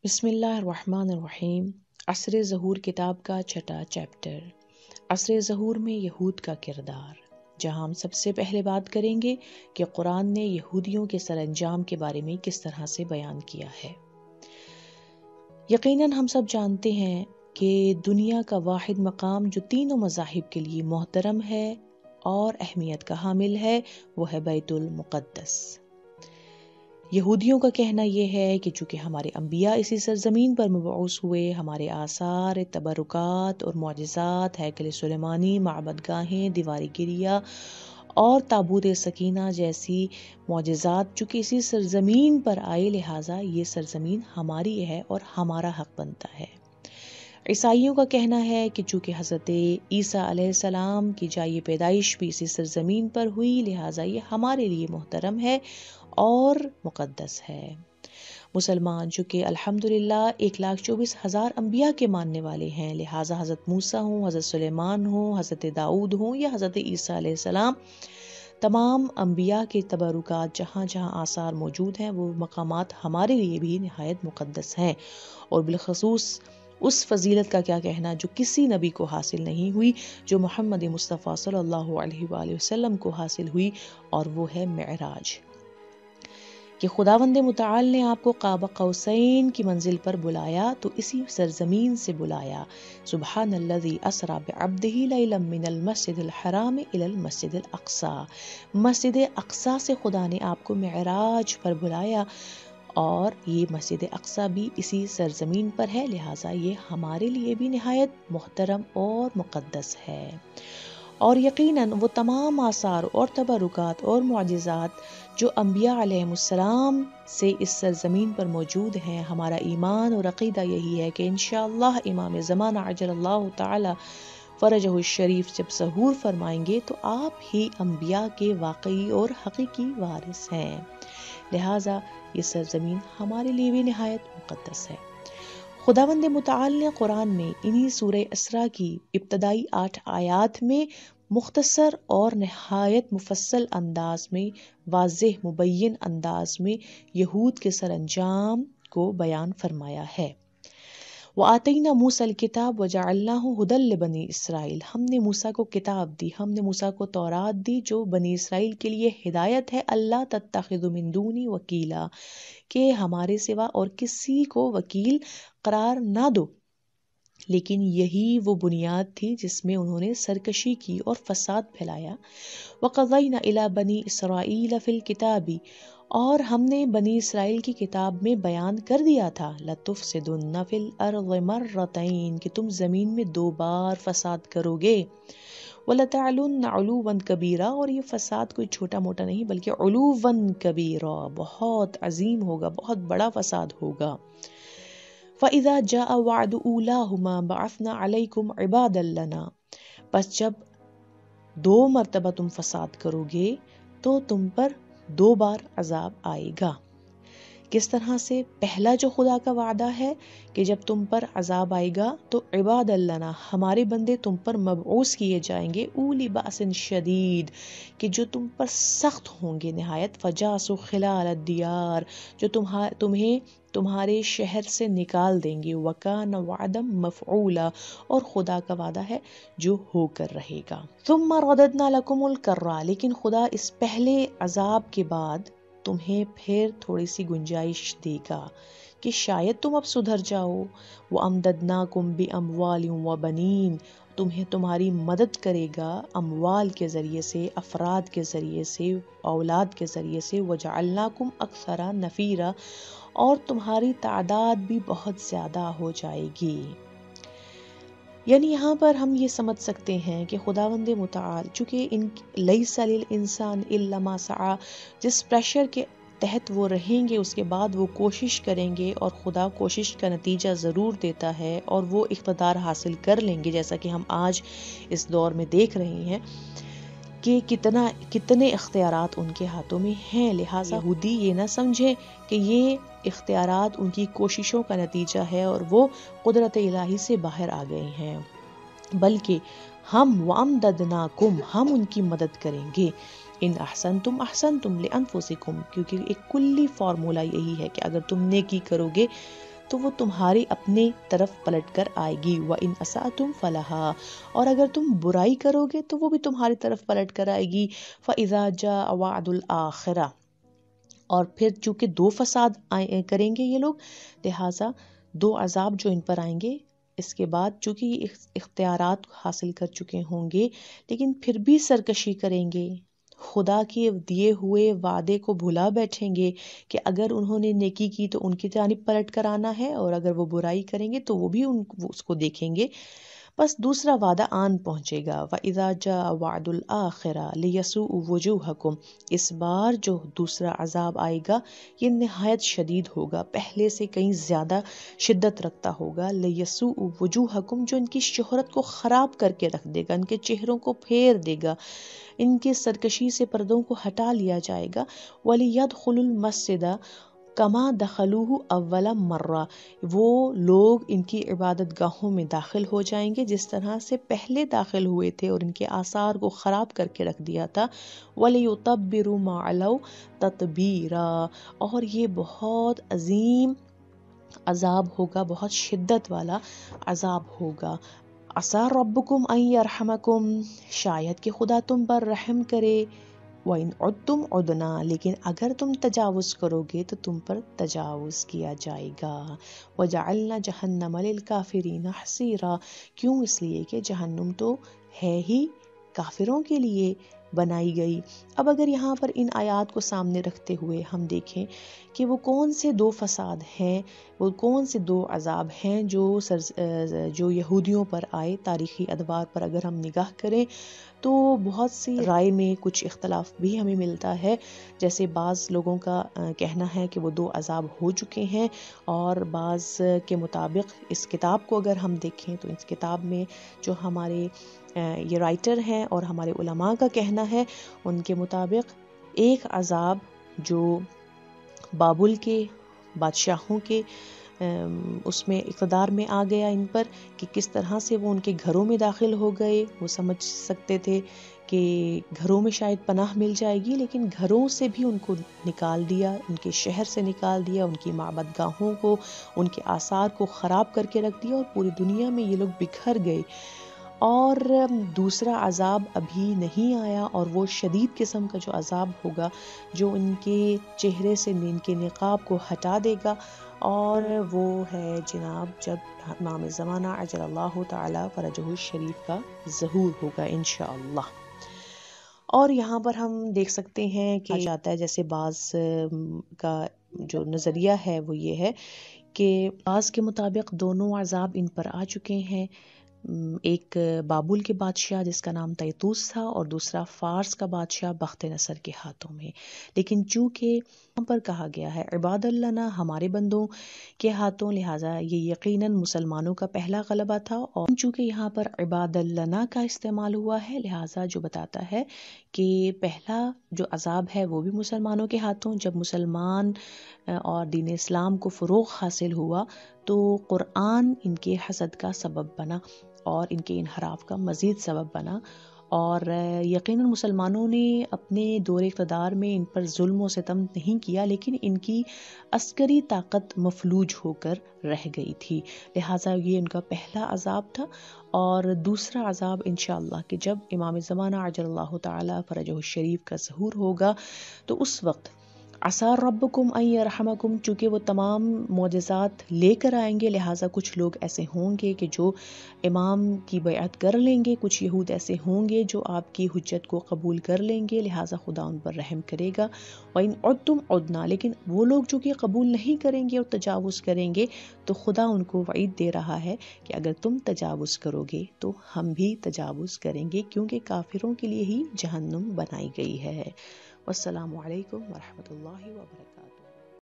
بسم اللہ الرحمن الرحیم۔ عصر ظہور کتاب کا چھٹا چیپٹر، عصر ظہور میں یہود کا کردار، جہاں ہم سب سے پہلے بات کریں گے کہ قرآن نے یہودیوں کے سر انجام کے بارے میں کس طرح سے بیان کیا ہے۔ یقیناً ہم سب جانتے ہیں کہ دنیا کا واحد مقام جو تینوں مذاہب کے لیے محترم ہے اور اہمیت کا حامل ہے، وہ ہے بیت المقدس۔ یہودیوں کا کہنا یہ ہے کہ چونکہ ہمارے انبیاء اسی سرزمین پر مبعوث ہوئے، ہمارے آثار، تبرکات اور معجزات، ہیکل سلیمانی، معبد گاہیں، دیواری گریا اور تابوت سکینہ جیسی معجزات چونکہ اسی سرزمین پر آئے، لہٰذا یہ سرزمین ہماری ہے اور ہمارا حق بنتا ہے۔ عیسائیوں کا کہنا ہے کہ چونکہ حضرت عیسیٰ علیہ السلام کی جائے پیدائش بھی اسی سرزمین پر ہوئی، لہٰذا یہ ہمارے لیے محترم ہے اور مقدس ہے۔ مسلمان چونکہ الحمدللہ 1,24,000 انبیاء کے ماننے والے ہیں، لہٰذا حضرت موسیٰ ہوں، حضرت سلیمان ہوں، حضرت داؤد ہوں یا حضرت عیسیٰ علیہ السلام، تمام انبیاء کے تبرکات جہاں جہاں آثار موجود ہیں، وہ مقامات ہمارے لیے بھی نہایت مقدس ہیں، اور بالخصوص اس فضیلت کا کیا کہنا جو کسی نبی کو حاصل نہیں ہوئی، جو محمد مصطفیٰ صلی اللہ علیہ وآلہ وسلم کو حاصل ہوئی، اور وہ ہے معراج، کہ خداوند متعال نے آپ کو قاب قوسین کی منزل پر بلایا تو اسی سرزمین سے بلایا۔ سبحان الذی اسری بعبدہ لیلا من المسجد الحرام الی المسجد الاقصی، مسجد اقصی سے خدا نے آپ کو معراج پر بلایا، اور یہ مسجد اقصی بھی اسی سرزمین پر ہے، لہٰذا یہ ہمارے لیے بھی نہایت محترم اور مقدس ہے۔ اور یقیناً وہ تمام آثار اور تبرکات اور معجزات جو انبیاء علیہ السلام سے اس سرزمین پر موجود ہیں، ہمارا ایمان اور عقیدہ یہی ہے کہ انشاءاللہ امام زمانہ عجل اللہ تعالی فرجہ الشریف جب ظہور فرمائیں گے تو آپ ہی انبیاء کے واقعی اور حقیقی وارث ہیں، لہٰذا یہ سرزمین ہمارے لیے بھی نہایت مقدس ہے۔ خداوند متعال نے قرآن میں انہی سورہ اسراء کی ابتدائی 8 آیات میں مختصر اور نہایت مفصل انداز میں، واضح مبین انداز میں یہود کے سر انجام کو بیان فرمایا ہے۔ وَآتَيْنَا مُوسَى الْكِتَابَ وَجَعَلْنَاهُ هُدًى لِبَنِي اسرائیل، ہم نے موسیٰ کو کتاب دی، ہم نے موسیٰ کو تورات دی جو بنی اسرائیل کے لیے ہدایت ہے۔ اللہ تتخذوا من دونی وکیلا، کہ ہمارے سوا اور کسی کو وکیل قرار نہ دو، لیکن یہی وہ بنیاد تھی جس میں انہوں نے سرکشی کی اور فساد پھیلایا۔ وَقَضَيْنَا إِلَى بَنِي إِسْرَائِيلَ فِي الْكِتَابِ، اور ہم نے بنی اسرائیل کی کتاب میں بیان کر دیا تھا، لَتُفْسِدُنَّ فِي الْأَرْضِ مَرَّتَيْنِ، کہ تم زمین میں 2 بار فساد کرو گے، وَلَتَعْلُنَّ عُلُوًّا كَبِيرًا، اور یہ فساد کوئی چھوٹا موٹا نہیں بلکہ عُلُوًّا كَبِيرًا، بہت عظیم ہوگا، بہت بڑا فساد ہوگا۔ فَإِذَا جَاءَ وَعْدُ أُولَاهُمَا بَعَثْنَا عَلَيْكُمْ عِبَادًا لَنَا، بس جب 2 مرتبہ تم فساد کرو گے تو تم پر 2 بار عذاب آئے گا۔ کس طرح سے؟ پہلا جو خدا کا وعدہ ہے کہ جب تم پر عذاب آئے گا تو عباد لنا، ہمارے بندے تم پر مبعوث کیے جائیں گے، اولی بأس شدید، کہ جو تم پر سخت ہوں گے نہایت، فجاسوا خلال الدیار، جو تمہیں تمہارے شہر سے نکال دیں گے، وکان وعدا مفعولا، اور خدا کا وعدہ ہے جو ہو کر رہے گا۔ ثم رددنا لکم الکرہ، لیکن خدا اس پہلے عذاب کے بعد تمہیں پھر تھوڑی سی گنجائش دے گا کہ شاید تم اب سدھر جاؤ۔ وَأَمْدَدْنَاكُمْ بِأَمْوَالٍ وَبَنِينَ، تمہیں تمہاری مدد کرے گا اموال کے ذریعے سے، افراد کے ذریعے سے، اولاد کے ذریعے سے، وَجَعَلْنَاكُمْ أَكْثَرَ نَفِيرًا، اور تمہاری تعداد بھی بہت زیادہ ہو جائے گی۔ یعنی یہاں پر ہم یہ سمجھ سکتے ہیں کہ خداوند متعال چونکہ لیس للانسان الا ما سعی، جس پریشر کے تحت وہ رہیں گے اس کے بعد وہ کوشش کریں گے، اور خدا کوشش کا نتیجہ ضرور دیتا ہے اور وہ اقتدار حاصل کر لیں گے، جیسا کہ ہم آج اس دور میں دیکھ رہے ہیں کہ کتنے اختیارات ان کے ہاتھوں میں ہیں۔ لہٰذا یہودی یہ نہ سمجھے کہ یہ اختیارات ان کی کوششوں کا نتیجہ ہے اور وہ قدرت الہی سے باہر آ گئے ہیں، بلکہ ہم وَأَمْدَدْنَاكُمْ، ہم ان کی مدد کریں گے۔ ان احسنتم احسنتم لانفسکم، کیونکہ ایک کلی فارمولہ یہی ہے کہ اگر تم نیکی کرو گے تو وہ تمہاری اپنے طرف پلٹ کر آئے گی، وَإِنْ أَسَأْتُمْ فَلَهَا، اور اگر تم برائی کرو گے تو وہ بھی تمہاری طرف پلٹ کر آئے گی، فَإِذَا جَاءَ وَعْدُ الْآخِرَةِ، اور پھر چونکہ دو فساد کریں گے یہ لوگ، لہٰذا دو عذاب جو ان پر آئیں گے، اس کے بعد چونکہ یہ اختیارات حاصل کر چکے ہوں گے لیکن پھر بھی سرکشی کریں گے، خدا کے دیے ہوئے وعدے کو بھلا بیٹھیں گے کہ اگر انہوں نے نیکی کی تو ان کی جانب پلٹ کر آنا ہے، اور اگر وہ برائی کریں گے تو وہ بھی اس کو دیکھیں گے، بس دوسرا وعدہ آن پہنچے گا، وَإِذَا جَاءَ وَعْدُ الْآخِرَةِ لِيَسُوءُ وُجُوهَكُمْ، اس بار جو دوسرا عذاب آئے گا یہ نہایت شدید ہوگا، پہلے سے کہیں زیادہ شدت رکھتا ہوگا، لِيَسُوءُ وُجُوهَكُمْ، جو ان کی شہرت کو خراب کر کے رکھ دے گا، ان کے چہروں کو پھیر دے گا، ان کے سرکشی سے پردوں کو ہٹا لیا جائے گا، وَلِيَدْخُلُوا الْمَسْجِدَ کما دخلوہ اول مرہ، وہ لوگ ان کی عبادت گاہوں میں داخل ہو جائیں گے جس طرح سے پہلے داخل ہوئے تھے اور ان کے آثار کو خراب کر کے رکھ دیا تھا، وَلِيُتَبِّرُوا مَا عَلَوْا تَتْبِيرًا، اور یہ بہت عظیم عذاب ہوگا، بہت شدت والا عذاب ہوگا، عسیٰ ربکم ان یرحمکم، شاید کہ خدا تم پر رحم کرے، وَإِنْ عُدْتُمْ عُدْنَا، لیکن اگر تم تجاوز کرو گے تو تم پر تجاوز کیا جائے گا، وَجَعَلْنَا جَهَنَّمَ لِلْكَافِرِينَ حَصِيرًا، کیوں؟ اس لیے کہ جہنم تو ہے ہی کافروں کے لیے بنائی گئی۔ اب اگر یہاں پر ان آیات کو سامنے رکھتے ہوئے ہم دیکھیں کہ وہ کون سے دو فساد ہیں، وہ کون سے دو عذاب ہیں جو یہودیوں پر آئے، تاریخی ادوار پر اگر ہم نگاہ کریں تو بہت سی رائے میں کچھ اختلاف بھی ہمیں ملتا ہے، جیسے بعض لوگوں کا کہنا ہے کہ وہ دو عذاب ہو چکے ہیں، اور بعض کے مطابق اس کتاب کو اگر ہم دیکھیں تو اس کتاب میں جو ہمارے یہ رائٹر ہیں اور ہمارے علماء کا کہنا ہے، ان کے مطابق ایک عذاب جو بابل کے بادشاہوں کے اس میں اقتدار میں آ گیا ان پر، کہ کس طرح سے وہ ان کے گھروں میں داخل ہو گئے، وہ سمجھ سکتے تھے کہ گھروں میں شاید پناہ مل جائے گی، لیکن گھروں سے بھی ان کو نکال دیا، ان کے شہر سے نکال دیا، ان کی معبد گاہوں کو، ان کے آثار کو خراب کر کے رکھ دیا، اور پوری دنیا میں یہ لوگ بکھر گئے، اور دوسرا عذاب ابھی نہیں آیا، اور وہ شدید قسم کا جو عذاب ہوگا جو ان کے چہرے سے ان کے نقاب کو ہٹا دے گا، اور وہ ہے جناب جب امام زمانہ عجل اللہ تعالی فرجہ الشریف کا ظہور ہوگا انشاءاللہ۔ اور یہاں پر ہم دیکھ سکتے ہیں کہ جاتا ہے، جیسے بعض کا جو نظریہ ہے وہ یہ ہے کہ بعض کے مطابق دونوں عذاب ان پر آ چکے ہیں، ایک بابل کے بادشاہ جس کا نام تیتوس تھا، اور دوسرا فارس کا بادشاہ بخت نصر کے ہاتھوں میں، لیکن چونکہ یہاں پر کہا گیا ہے عباد اللہ، ہمارے بندوں کے ہاتھوں، لہٰذا یہ یقیناً مسلمانوں کا پہلا غلبہ تھا، اور چونکہ یہاں پر عباد اللہ کا استعمال ہوا ہے، لہٰذا جو بتاتا ہے کہ پہلا جو عذاب ہے وہ بھی مسلمانوں کے ہاتھوں، جب مسلمان اور دین اسلام کو فروغ حاصل ہوا تو قرآن ان کے حسد کا سبب بنا اور ان کے انحراف کا مزید سبب بنا، اور یقیناً مسلمانوں نے اپنے دور اقتدار میں ان پر ظلم و ستم نہیں کیا، لیکن ان کی عسکری طاقت مفلوج ہو کر رہ گئی تھی، لہٰذا یہ ان کا پہلا عذاب تھا۔ اور دوسرا عذاب انشاءاللہ کہ جب امام زمانہ عجل اللہ تعالی فرجہ الشریف کا ظہور ہوگا تو اس وقت عسیٰ ربکم ان یرحمکم، چونکہ وہ تمام معجزات لے کر آئیں گے، لہٰذا کچھ لوگ ایسے ہوں گے کہ جو امام کی بیعت کر لیں گے، کچھ یہود ایسے ہوں گے جو آپ کی حجت کو قبول کر لیں گے، لہٰذا خدا ان پر رحم کرے گا، وَإِنْ عُدْتُمْ عُدْنَا، لیکن وہ لوگ جو کہ قبول نہیں کریں گے اور تجاوز کریں گے تو خدا ان کو وعید دے رہا ہے کہ اگر تم تجاوز کرو گے تو ہم بھی تجاوز کریں گے، کیونکہ کافروں کے لیے ہی جہنم بنائی گئی ہے۔ والسلام علیکم ورحمۃ اللہ وبرکاتہ۔